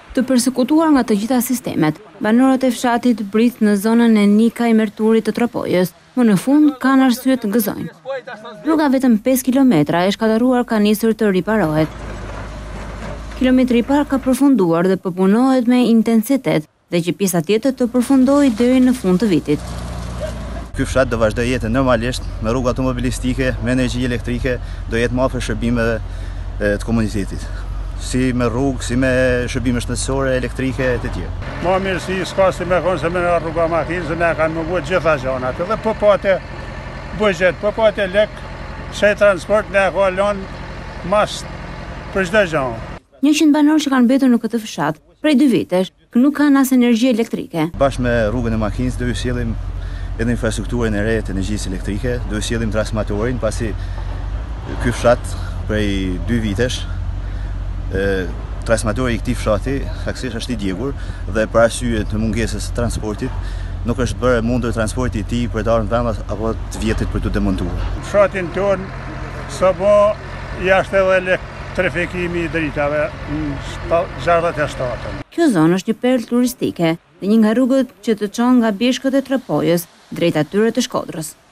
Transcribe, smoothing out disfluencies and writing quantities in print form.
Të përsekutuar nga të gjitha sistemet, banorët e fshatit Brit në zonën e Nika i Merturit të Tropojës, më në fund kanë arsye të gëzojnë. Rruga vetëm 5 kilometra e shkatëruar ka nisur të riparohet. Kilometri i parë ka përfunduar dhe përpunohet me intensitet dhe që pjesa tjetër të përfundojë deri në fund të vitit. Ky fshat do vazhdoj jetën normalisht me rrugë automobilistike, me energji elektrike, do jetë më afër shërbimeve të komunitetit. Si me rrugë, si me shërbime shëndetësore, elektrike e të tjerë. Ma mirësi s'ka si me konë se me nga rruga makinë, se ne kanë më bëjt gjitha gjanat. Edhe po pate bëgjet, po pate lek, se transport ne ka lonë mas për çdo gjanë. 100 banorë që kanë mbetur në këtë fshat, prej 2 vitesh, nuk kanë as energji elektrike. Bashkë me rrugën e makinës do ju sjellim edhe infrastrukturën e re të energjisë elektrike, do ju sjellim transformatorin, pasi ky fshat prej 2 vitesh transformatori i këtij fshati saktësisht është i djegur dhe për arsye të mungesës së transportit nuk është bërë mundur transporti i tij për të ardhur në vend apo të vjetit për të demontuar. Fshatin ton sapo jashtë edhe elektrifikimi i dritave në 67. Kjo zonë është një perlë turistike dhe një nga rrugët që të çon nga bjeshkët e Tropojës drejt atyre të Shkodrës.